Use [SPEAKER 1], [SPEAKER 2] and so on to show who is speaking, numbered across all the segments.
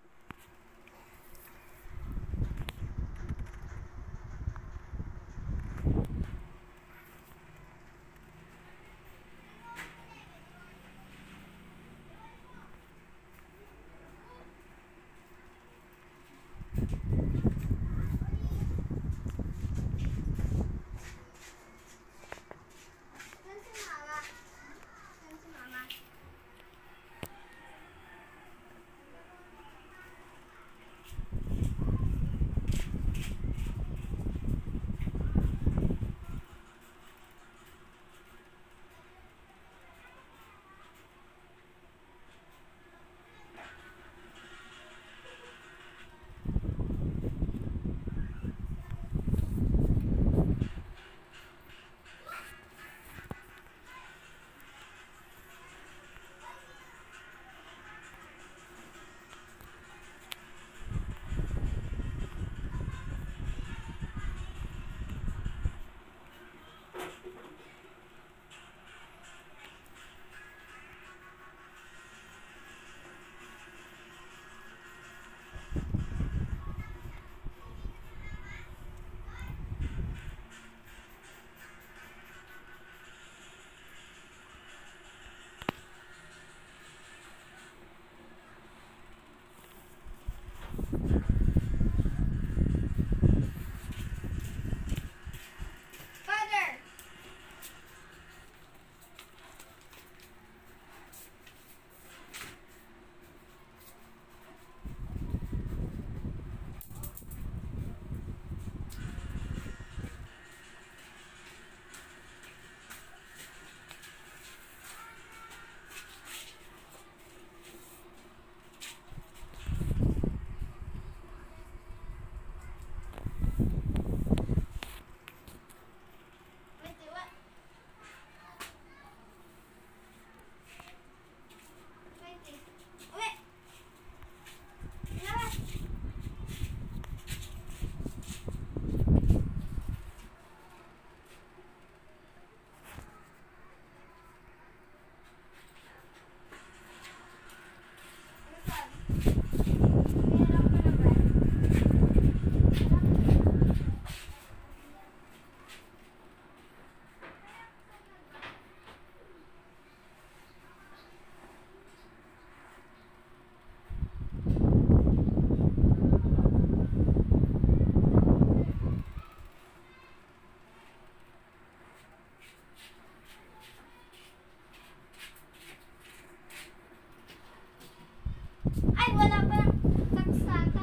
[SPEAKER 1] Ay, wala pa saksakan.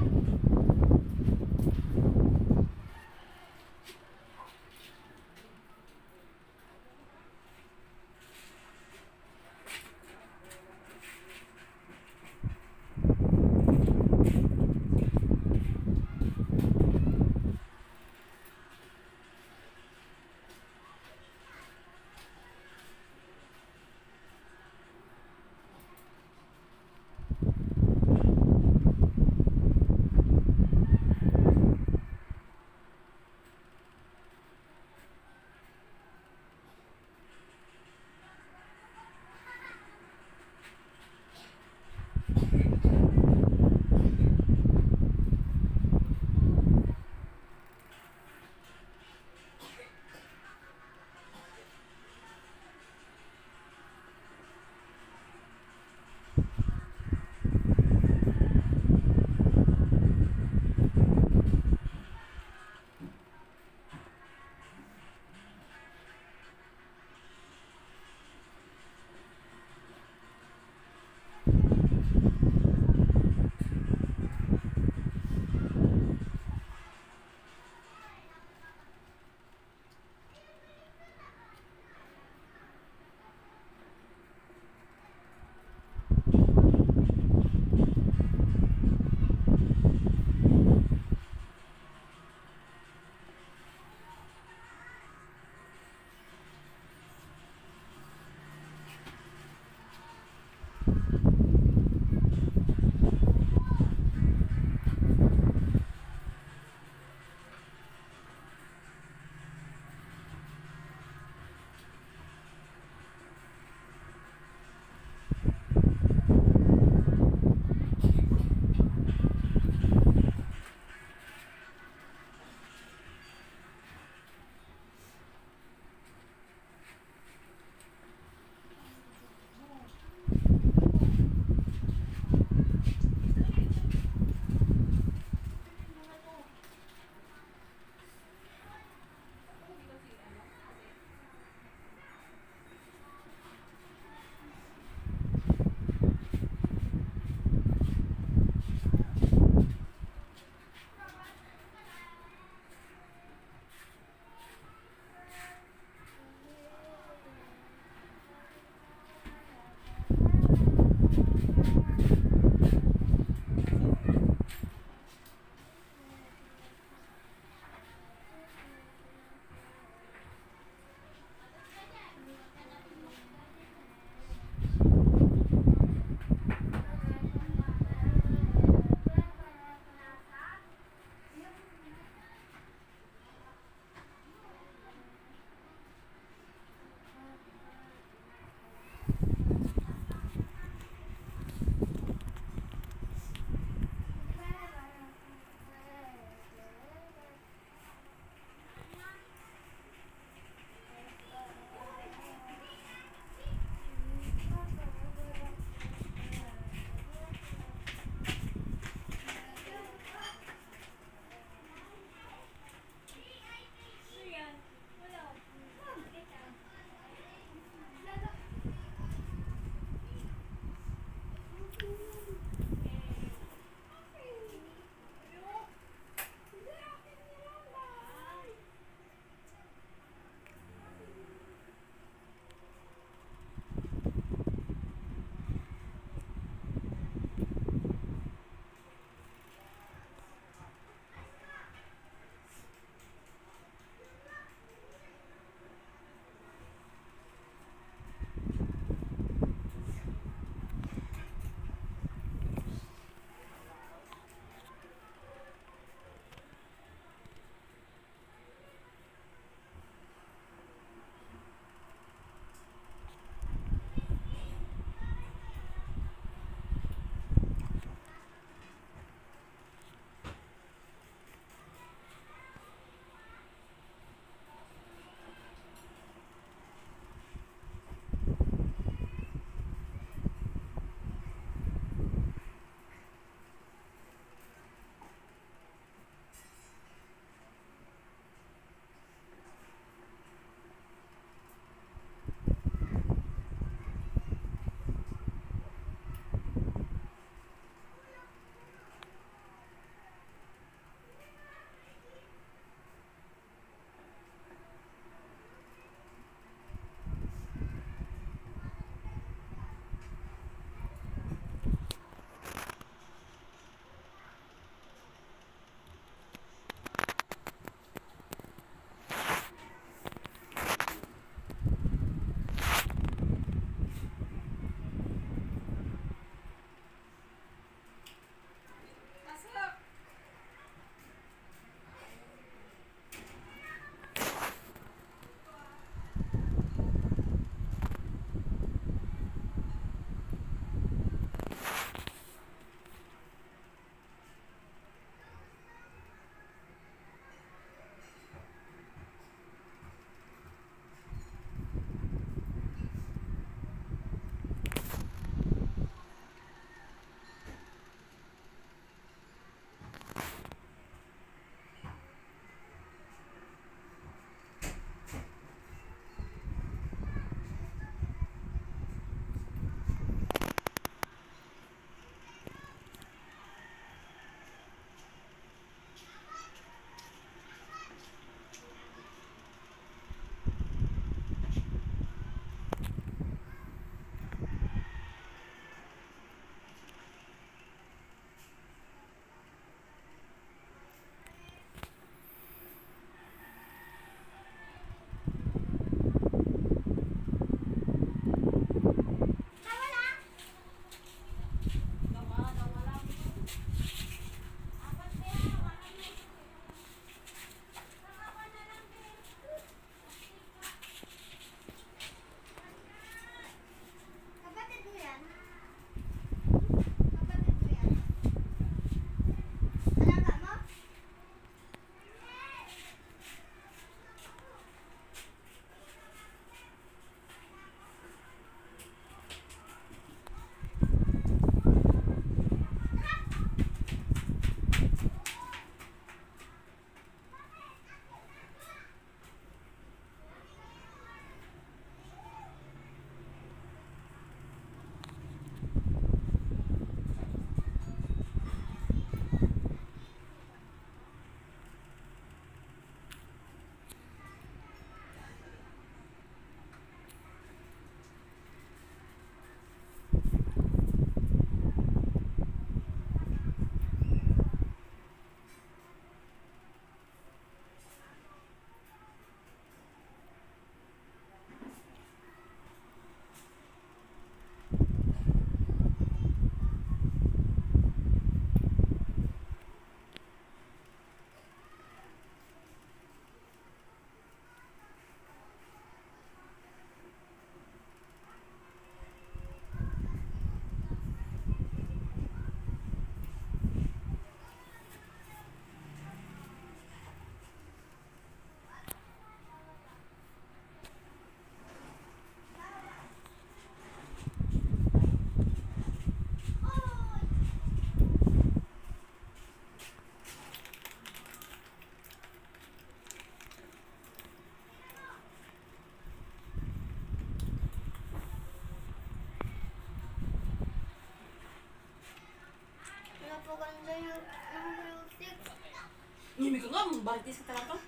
[SPEAKER 2] Baltis ka talaga.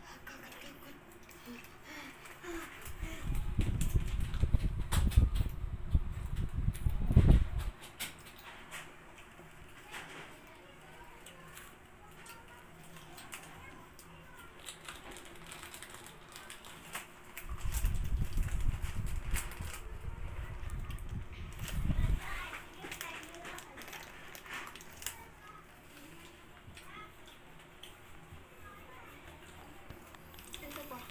[SPEAKER 1] Ito pa.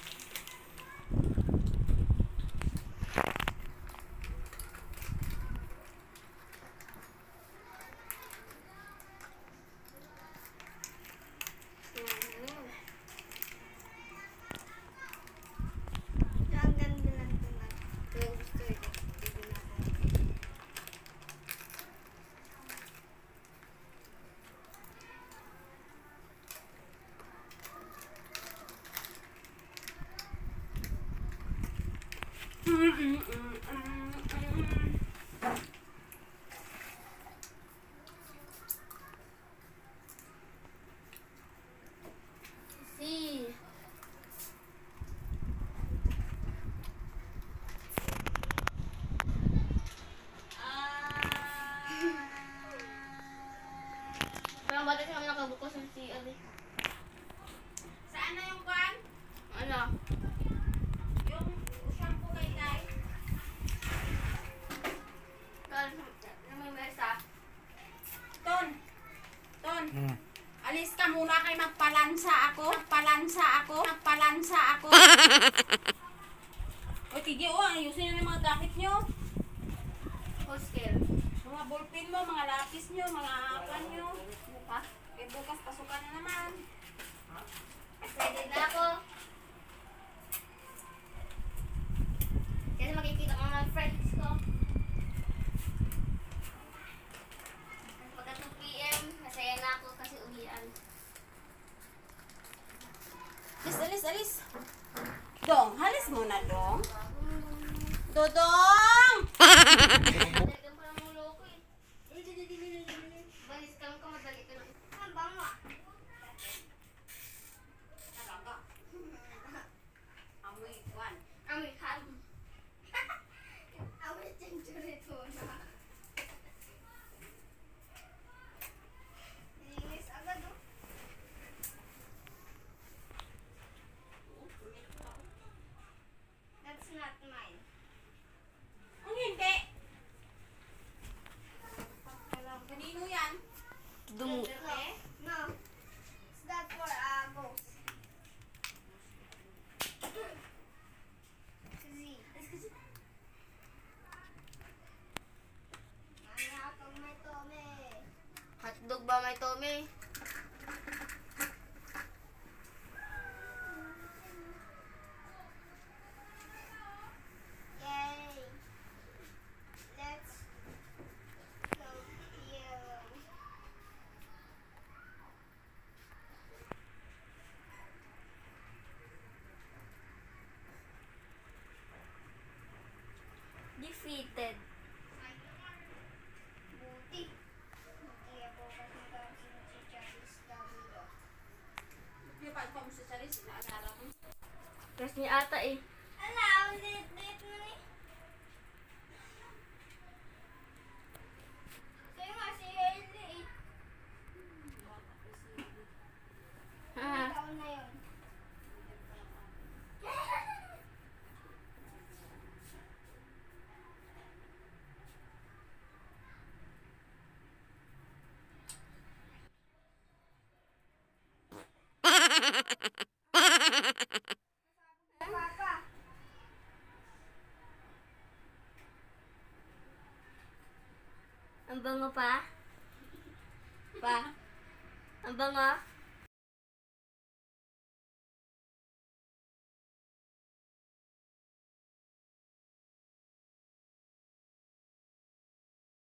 [SPEAKER 1] Ang ganda lang ito na. Kaya gusto ito. Ito na ako. See. Parang bata kami nakabukas ng CR eh.
[SPEAKER 2] Saan na yung kwan?
[SPEAKER 1] Ano?
[SPEAKER 2] Yung shampoo kay Kai?
[SPEAKER 1] May mesa.
[SPEAKER 2] Ton. Ton. Alis ka muna kay magpalansa ako. Magpalansa ako. O tigil ayusin nyo yung mga gamit nyo.
[SPEAKER 1] Whole scale.
[SPEAKER 2] Mga ballpen mo, mga lapis nyo, mga pan nyo.
[SPEAKER 1] Ha?
[SPEAKER 2] Eh bukas pasukan na naman.
[SPEAKER 1] Excited na ako. Kasi makikita ko mga friends ko. Pagka 2 PM, masaya na ako kasi uwian.
[SPEAKER 2] Alis. Dong, halis muna dong. Dodong!
[SPEAKER 1] Daligan ko lang ng loko eh. Balis ka lang ka, madali ka lang. Ang bango ah.
[SPEAKER 2] Talaga. Amoy kwan.
[SPEAKER 1] Amoy ham. Amoy chinchurito na. Linis agad oh. That's not mine.
[SPEAKER 2] Ang hindi. Kanino yan?
[SPEAKER 1] No. No. Is that for ghost? Kasi. Hotdog may tome. Hotdog ba may tome? Yay! Let's go here. Defeated. Buti. Hindi ako kasi si Charles Davilo.
[SPEAKER 2] Di ba ikaw mo sa charis? Naagara ko.
[SPEAKER 1] Crush niya ata eh. Ala, ulit mo ni. Kaya nga si Hailey eh. Ilang taon na yun? Papa. Ang bango pa? Pa? Ang bango?